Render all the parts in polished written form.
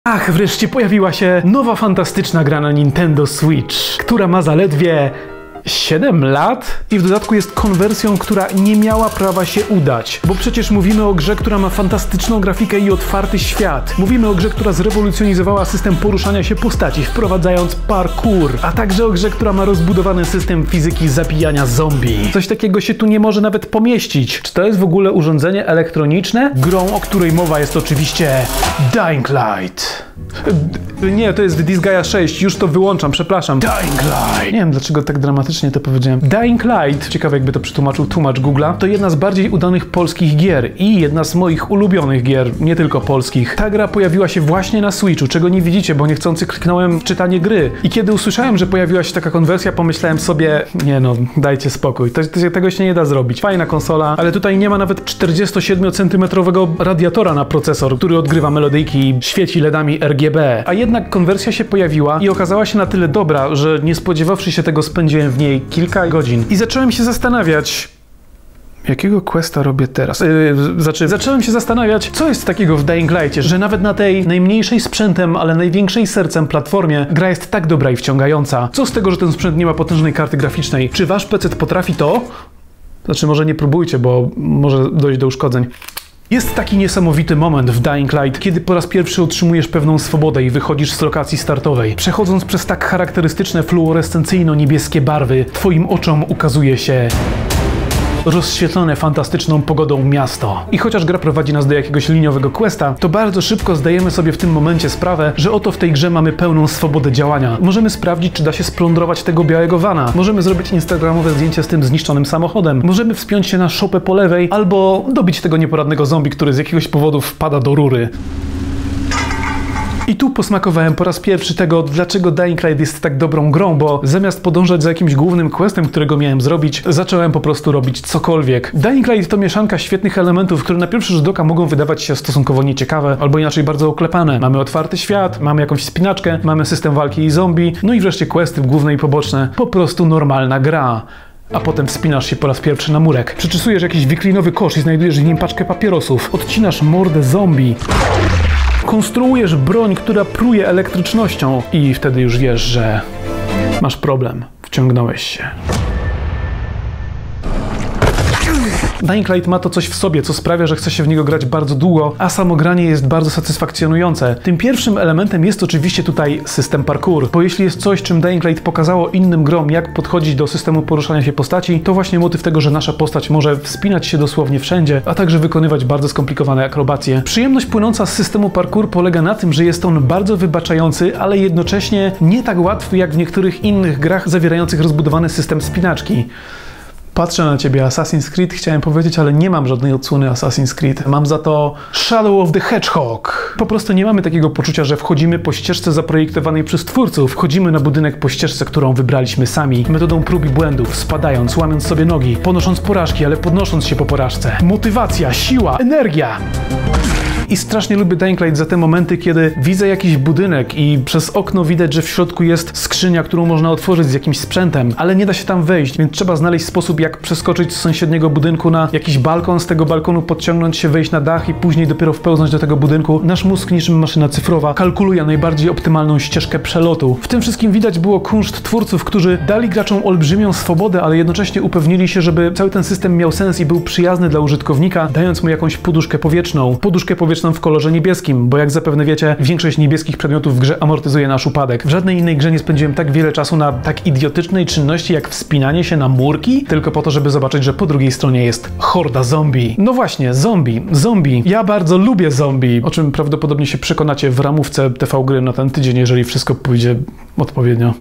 Ach, wreszcie pojawiła się nowa fantastyczna gra na Nintendo Switch, która ma zaledwie 7 lat i w dodatku jest konwersją, która nie miała prawa się udać. Bo przecież mówimy o grze, która ma fantastyczną grafikę i otwarty świat. Mówimy o grze, która zrewolucjonizowała system poruszania się postaci, wprowadzając parkour. A także o grze, która ma rozbudowany system fizyki zabijania zombie. Coś takiego się tu nie może nawet pomieścić. Czy to jest w ogóle urządzenie elektroniczne? Grą, o której mowa, jest oczywiście Dying Light. Nie, to jest Disgaea 6, już to wyłączam, przepraszam. Dying Light. Nie wiem, dlaczego tak dramatycznie to powiedziałem. Dying Light, ciekawe jakby to przetłumaczył tłumacz Google'a, to jedna z bardziej udanych polskich gier i jedna z moich ulubionych gier, nie tylko polskich. Ta gra pojawiła się właśnie na Switchu, czego nie widzicie, bo niechcący kliknąłem w czytanie gry. I kiedy usłyszałem, że pojawiła się taka konwersja, pomyślałem sobie, nie no, dajcie spokój, tego się nie da zrobić. Fajna konsola, ale tutaj nie ma nawet 47-centymetrowego radiatora na procesor, który odgrywa melodyjki i świeci LEDami RGB. A jednak konwersja się pojawiła i okazała się na tyle dobra, że nie spodziewawszy się tego, spędziłem w niej kilka godzin. I zacząłem się zastanawiać, jakiego questa robię teraz? Zacząłem się zastanawiać, co jest takiego w Dying Lightie, że nawet na tej najmniejszej sprzętem, ale największej sercem platformie gra jest tak dobra i wciągająca. Co z tego, że ten sprzęt nie ma potężnej karty graficznej? Czy wasz PC potrafi to? Znaczy, może nie próbujcie, bo może dojść do uszkodzeń. Jest taki niesamowity moment w Dying Light, kiedy po raz pierwszy otrzymujesz pewną swobodę i wychodzisz z lokacji startowej. Przechodząc przez tak charakterystyczne fluorescencyjno-niebieskie barwy, twoim oczom ukazuje się rozświetlone fantastyczną pogodą miasto. I chociaż gra prowadzi nas do jakiegoś liniowego questa, to bardzo szybko zdajemy sobie w tym momencie sprawę, że oto w tej grze mamy pełną swobodę działania. Możemy sprawdzić, czy da się splądrować tego białego vana. Możemy zrobić instagramowe zdjęcie z tym zniszczonym samochodem. Możemy wspiąć się na szopę po lewej, albo dobić tego nieporadnego zombie, który z jakiegoś powodu wpada do rury. I tu posmakowałem po raz pierwszy tego, dlaczego Dying Light jest tak dobrą grą, bo zamiast podążać za jakimś głównym questem, którego miałem zrobić, zacząłem po prostu robić cokolwiek. Dying Light to mieszanka świetnych elementów, które na pierwszy rzut oka mogą wydawać się stosunkowo nieciekawe, albo inaczej bardzo oklepane. Mamy otwarty świat, mamy jakąś wspinaczkę, mamy system walki i zombie, no i wreszcie questy główne i poboczne. Po prostu normalna gra. A potem wspinasz się po raz pierwszy na murek. Przeczesujesz jakiś wiklinowy kosz i znajdujesz w nim paczkę papierosów. Odcinasz mordę zombie. Konstruujesz broń, która pruje elektrycznością i wtedy już wiesz, że masz problem. Wciągnąłeś się. Dying Light ma to coś w sobie, co sprawia, że chce się w niego grać bardzo długo, a samo granie jest bardzo satysfakcjonujące. Tym pierwszym elementem jest oczywiście tutaj system parkour, bo jeśli jest coś, czym Dying Light pokazało innym grom, jak podchodzić do systemu poruszania się postaci, to właśnie motyw tego, że nasza postać może wspinać się dosłownie wszędzie, a także wykonywać bardzo skomplikowane akrobacje. Przyjemność płynąca z systemu parkour polega na tym, że jest on bardzo wybaczający, ale jednocześnie nie tak łatwy jak w niektórych innych grach zawierających rozbudowany system spinaczki. Patrzę na ciebie, Assassin's Creed chciałem powiedzieć, ale nie mam żadnej odsłony Assassin's Creed. Mam za to Shadow of the Hedgehog. Po prostu nie mamy takiego poczucia, że wchodzimy po ścieżce zaprojektowanej przez twórców. Wchodzimy na budynek po ścieżce, którą wybraliśmy sami. Metodą prób i błędów, spadając, łamiąc sobie nogi, ponosząc porażki, ale podnosząc się po porażce. Motywacja, siła, energia! I strasznie lubię Dying Light za te momenty, kiedy widzę jakiś budynek i przez okno widać, że w środku jest skrzynia, którą można otworzyć z jakimś sprzętem, ale nie da się tam wejść, więc trzeba znaleźć sposób, jak przeskoczyć z sąsiedniego budynku na jakiś balkon, z tego balkonu podciągnąć się, wejść na dach i później dopiero wpełznąć do tego budynku. Nasz mózg niczym maszyna cyfrowa kalkuluje najbardziej optymalną ścieżkę przelotu. W tym wszystkim widać było kunszt twórców, którzy dali graczom olbrzymią swobodę, ale jednocześnie upewnili się, żeby cały ten system miał sens i był przyjazny dla użytkownika, dając mu jakąś poduszkę powietrzną. Poduszkę powietrzną w kolorze niebieskim, bo jak zapewne wiecie, większość niebieskich przedmiotów w grze amortyzuje nasz upadek. W żadnej innej grze nie spędziłem tak wiele czasu na tak idiotycznej czynności jak wspinanie się na murki, tylko po to, żeby zobaczyć, że po drugiej stronie jest horda zombie. No właśnie, zombie. Ja bardzo lubię zombie, o czym prawdopodobnie się przekonacie w ramówce TV Gry na ten tydzień, jeżeli wszystko pójdzie odpowiednio.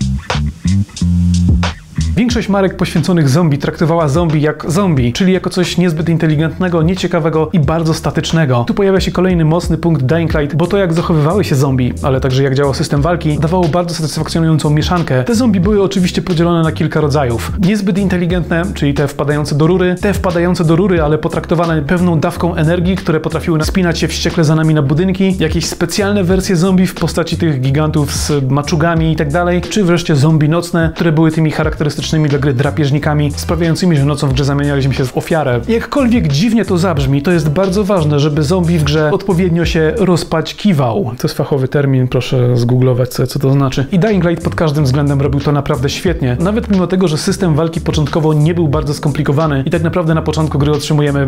Większość marek poświęconych zombie traktowała zombie jak zombie, czyli jako coś niezbyt inteligentnego, nieciekawego i bardzo statycznego. Tu pojawia się kolejny mocny punkt Dying Light, bo to jak zachowywały się zombie, ale także jak działał system walki, dawało bardzo satysfakcjonującą mieszankę. Te zombie były oczywiście podzielone na kilka rodzajów. Niezbyt inteligentne, czyli te wpadające do rury, ale potraktowane pewną dawką energii, które potrafiły wspinać się wściekle za nami na budynki, jakieś specjalne wersje zombie w postaci tych gigantów z maczugami i tak dalej, czy wreszcie zombie nocne, które były tymi charakterystycznymi charakterystycznymi dla gry drapieżnikami, sprawiającymi, że nocą w grze zamienialiśmy się w ofiarę. Jakkolwiek dziwnie to zabrzmi, to jest bardzo ważne, żeby zombie w grze odpowiednio się rozpaćkiwał. To jest fachowy termin, proszę zgooglować sobie, co to znaczy. I Dying Light pod każdym względem robił to naprawdę świetnie. Nawet mimo tego, że system walki początkowo nie był bardzo skomplikowany i tak naprawdę na początku gry otrzymujemy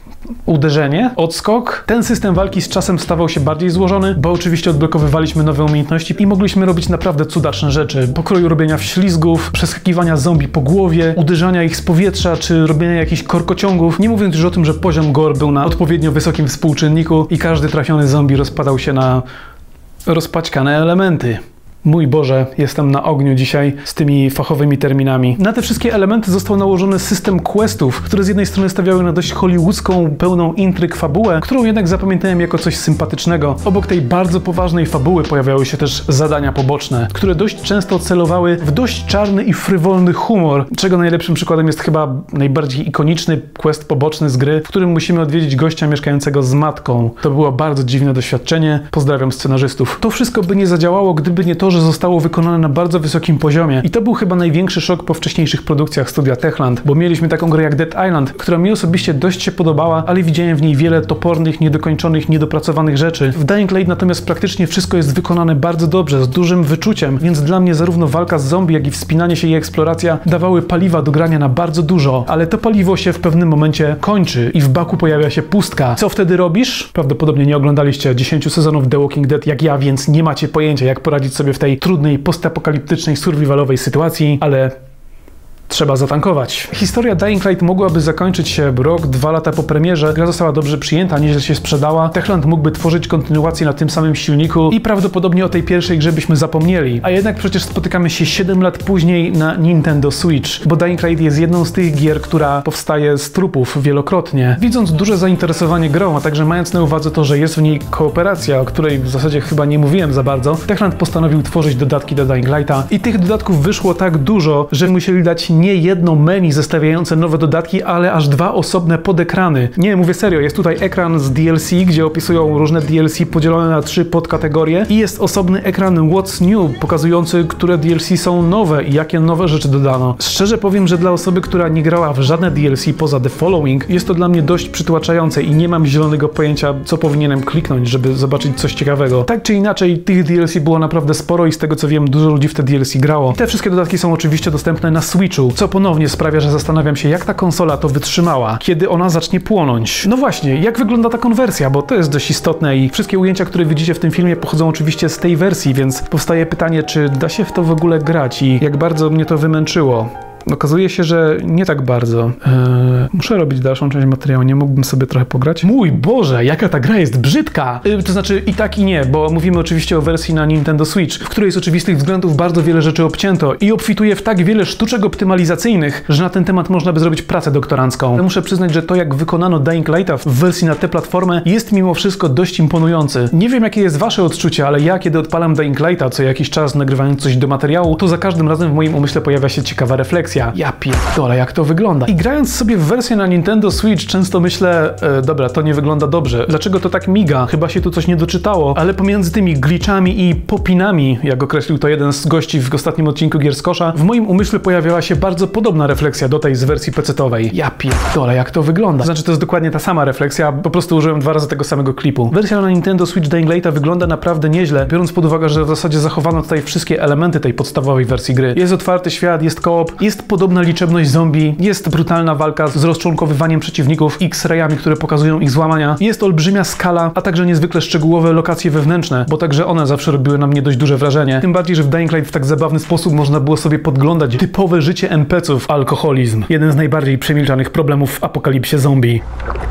uderzenie, odskok. Ten system walki z czasem stawał się bardziej złożony, bo oczywiście odblokowywaliśmy nowe umiejętności i mogliśmy robić naprawdę cudaczne rzeczy. Pokroju robienia wślizgów, przeskakiwania zombie po głowie, uderzania ich z powietrza, czy robienia jakichś korkociągów. Nie mówiąc już o tym, że poziom gore był na odpowiednio wysokim współczynniku i każdy trafiony zombie rozpadał się na rozpaćkane elementy. Mój Boże, jestem na ogniu dzisiaj z tymi fachowymi terminami. Na te wszystkie elementy został nałożony system questów, które z jednej strony stawiały na dość hollywoodzką, pełną intryg fabułę, którą jednak zapamiętałem jako coś sympatycznego. Obok tej bardzo poważnej fabuły pojawiały się też zadania poboczne, które dość często celowały w dość czarny i frywolny humor, czego najlepszym przykładem jest chyba najbardziej ikoniczny quest poboczny z gry, w którym musimy odwiedzić gościa mieszkającego z matką. To było bardzo dziwne doświadczenie. Pozdrawiam scenarzystów. To wszystko by nie zadziałało, gdyby nie to, że zostało wykonane na bardzo wysokim poziomie. I to był chyba największy szok po wcześniejszych produkcjach studia Techland, bo mieliśmy taką grę jak Dead Island, która mi osobiście dość się podobała, ale widziałem w niej wiele topornych, niedokończonych, niedopracowanych rzeczy. W Dying Light natomiast praktycznie wszystko jest wykonane bardzo dobrze, z dużym wyczuciem, więc dla mnie zarówno walka z zombie, jak i wspinanie się i eksploracja dawały paliwa do grania na bardzo dużo, ale to paliwo się w pewnym momencie kończy i w baku pojawia się pustka. Co wtedy robisz? Prawdopodobnie nie oglądaliście 10 sezonów The Walking Dead jak ja, więc nie macie pojęcia, jak poradzić sobie w tej trudnej, postapokaliptycznej, survivalowej sytuacji, ale trzeba zatankować. Historia Dying Light mogłaby zakończyć się rok, 2 lata po premierze. Gra została dobrze przyjęta, nieźle się sprzedała. Techland mógłby tworzyć kontynuację na tym samym silniku i prawdopodobnie o tej pierwszej grze byśmy zapomnieli. A jednak przecież spotykamy się 7 lat później na Nintendo Switch, bo Dying Light jest jedną z tych gier, która powstaje z trupów wielokrotnie. Widząc duże zainteresowanie grą, a także mając na uwadze to, że jest w niej kooperacja, o której w zasadzie chyba nie mówiłem za bardzo, Techland postanowił tworzyć dodatki do Dying Lighta i tych dodatków wyszło tak dużo, że musieli dać nie jedno menu zestawiające nowe dodatki, ale aż 2 osobne podekrany. Nie, mówię serio, jest tutaj ekran z DLC, gdzie opisują różne DLC podzielone na 3 podkategorie i jest osobny ekran What's New, pokazujący, które DLC są nowe i jakie nowe rzeczy dodano. Szczerze powiem, że dla osoby, która nie grała w żadne DLC poza The Following, jest to dla mnie dość przytłaczające i nie mam zielonego pojęcia, co powinienem kliknąć, żeby zobaczyć coś ciekawego. Tak czy inaczej, tych DLC było naprawdę sporo i z tego co wiem, dużo ludzi w te DLC grało. Te wszystkie dodatki są oczywiście dostępne na Switchu, co ponownie sprawia, że zastanawiam się, jak ta konsola to wytrzymała, kiedy ona zacznie płonąć. No właśnie, jak wygląda ta konwersja, bo to jest dość istotne i wszystkie ujęcia, które widzicie w tym filmie, pochodzą oczywiście z tej wersji, więc powstaje pytanie, czy da się w to w ogóle grać i jak bardzo mnie to wymęczyło. Okazuje się, że nie tak bardzo. Muszę robić dalszą część materiału, nie mógłbym sobie trochę pograć? Mój Boże, jaka ta gra jest brzydka! To znaczy i tak i nie, bo mówimy oczywiście o wersji na Nintendo Switch, w której z oczywistych względów bardzo wiele rzeczy obcięto i obfituje w tak wiele sztuczek optymalizacyjnych, że na ten temat można by zrobić pracę doktorancką. Ale muszę przyznać, że to jak wykonano Dying Lighta w wersji na tę platformę jest mimo wszystko dość imponujący. Nie wiem jakie jest wasze odczucie, ale ja kiedy odpalam Dying Lighta co jakiś czas nagrywając coś do materiału, to za każdym razem w moim umyśle pojawia się ciekawa refleksja. Ja pierdolę, jak to wygląda. I grając sobie w wersję na Nintendo Switch często myślę, dobra, to nie wygląda dobrze. Dlaczego to tak miga? Chyba się tu coś nie doczytało. Ale pomiędzy tymi glitchami i popinami, jak określił to jeden z gości w ostatnim odcinku Gier z Kosza, w moim umyśle pojawiała się bardzo podobna refleksja do tej z wersji PC-towej. Ja pierdolę, jak to wygląda. Znaczy, to jest dokładnie ta sama refleksja, po prostu użyłem 2 razy tego samego klipu. Wersja na Nintendo Switch Dying Lighta wygląda naprawdę nieźle, biorąc pod uwagę, że w zasadzie zachowano tutaj wszystkie elementy tej podstawowej wersji gry. Jest otwarty świat, jest koop, jest podobna liczebność zombie, jest brutalna walka z rozczłonkowywaniem przeciwników X-rayami, które pokazują ich złamania, jest olbrzymia skala, a także niezwykle szczegółowe lokacje wewnętrzne, bo także one zawsze robiły na mnie dość duże wrażenie. Tym bardziej, że w Dying Light w tak zabawny sposób można było sobie podglądać typowe życie NPC-ów. Alkoholizm. Jeden z najbardziej przemilczanych problemów w apokalipsie zombie.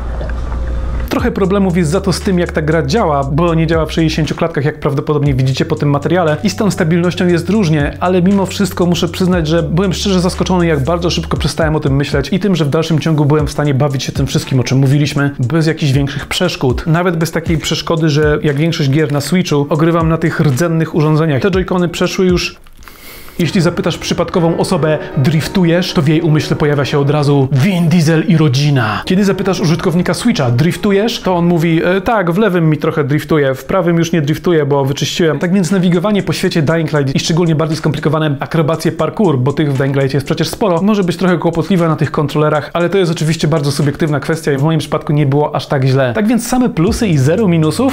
Trochę problemów jest za to z tym, jak ta gra działa, bo nie działa w 60 klatkach, jak prawdopodobnie widzicie po tym materiale i z tą stabilnością jest różnie, ale mimo wszystko muszę przyznać, że byłem szczerze zaskoczony, jak bardzo szybko przestałem o tym myśleć i tym, że w dalszym ciągu byłem w stanie bawić się tym wszystkim, o czym mówiliśmy, bez jakichś większych przeszkód. Nawet bez takiej przeszkody, że jak większość gier na Switchu ogrywam na tych rdzennych urządzeniach. Te joycony przeszły już Jeśli zapytasz przypadkową osobę, driftujesz, to w jej umyśle pojawia się od razu Vin Diesel i rodzina. Kiedy zapytasz użytkownika Switcha, driftujesz, to on mówi, tak, w lewym mi trochę driftuje, w prawym już nie driftuje, bo wyczyściłem. Tak więc nawigowanie po świecie Dying Light i szczególnie bardziej skomplikowane akrobacje parkour, bo tych w Dying Light jest przecież sporo, może być trochę kłopotliwe na tych kontrolerach, ale to jest oczywiście bardzo subiektywna kwestia i w moim przypadku nie było aż tak źle. Tak więc same plusy i zero minusów.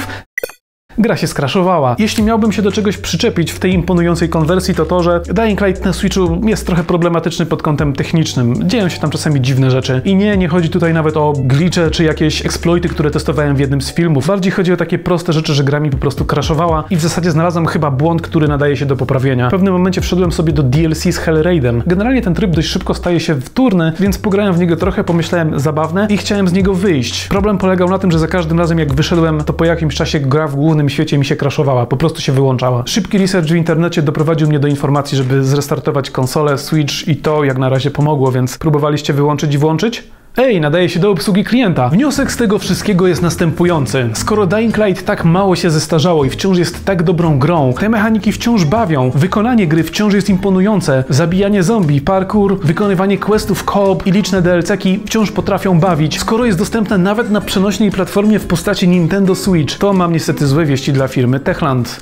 Gra się skraszowała. Jeśli miałbym się do czegoś przyczepić w tej imponującej konwersji, to to, że Dying Light na Switchu jest trochę problematyczny pod kątem technicznym. Dzieją się tam czasami dziwne rzeczy. I nie chodzi tutaj nawet o glitche czy jakieś exploity, które testowałem w jednym z filmów. Bardziej chodzi o takie proste rzeczy, że gra mi po prostu crashowała i w zasadzie znalazłem chyba błąd, który nadaje się do poprawienia. W pewnym momencie wszedłem sobie do DLC z Hellraidem. Generalnie ten tryb dość szybko staje się wtórny, więc pograłem w niego trochę, pomyślałem zabawne i chciałem z niego wyjść. Problem polegał na tym, że za każdym razem jak wyszedłem, to po jakimś czasie gra w głównym świecie mi się crashowała, po prostu się wyłączała. Szybki research w internecie doprowadził mnie do informacji, żeby zrestartować konsolę, Switch i to jak na razie pomogło, więc próbowaliście wyłączyć i włączyć? Ej, nadaje się do obsługi klienta. Wniosek z tego wszystkiego jest następujący. Skoro Dying Light tak mało się zestarzało i wciąż jest tak dobrą grą, te mechaniki wciąż bawią, wykonanie gry wciąż jest imponujące, zabijanie zombie, parkour, wykonywanie questów co-op i liczne DLC-ki wciąż potrafią bawić, skoro jest dostępne nawet na przenośnej platformie w postaci Nintendo Switch, to mam niestety złe wieści dla firmy Techland.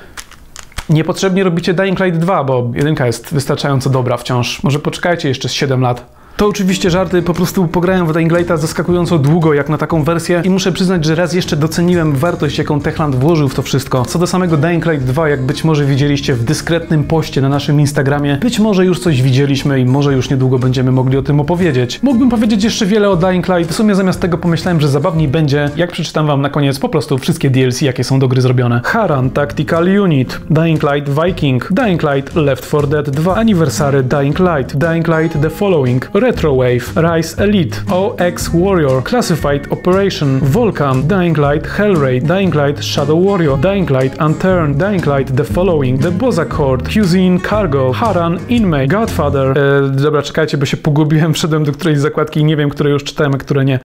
Niepotrzebnie robicie Dying Light 2, bo jedynka jest wystarczająco dobra wciąż. Może poczekajcie jeszcze z 7 lat. To oczywiście żarty, po prostu pograłem w Dying Lighta zaskakująco długo jak na taką wersję i muszę przyznać, że raz jeszcze doceniłem wartość, jaką Techland włożył w to wszystko. Co do samego Dying Light 2, jak być może widzieliście w dyskretnym poście na naszym Instagramie, być może już coś widzieliśmy i może już niedługo będziemy mogli o tym opowiedzieć. Mógłbym powiedzieć jeszcze wiele o Dying Light, w sumie zamiast tego pomyślałem, że zabawniej będzie, jak przeczytam wam na koniec po prostu wszystkie DLC, jakie są do gry zrobione. Haran Tactical Unit, Dying Light Viking, Dying Light Left 4 Dead 2, Anniversary Dying Light, Dying Light The Following, Retrowave, Rise Elite, OX Warrior, Classified Operation, Volcan, Dying Light Hellraid, Dying Light Shadow Warrior, Dying Light Unturned, Dying Light The Following, The Boss Accord, Cuisine Cargo, Haran Inmate, Godfather. Dobra, czekajcie, bo się pogubiłem, wszedłem do którejś zakładki i nie wiem, które już czytałem, a które nie.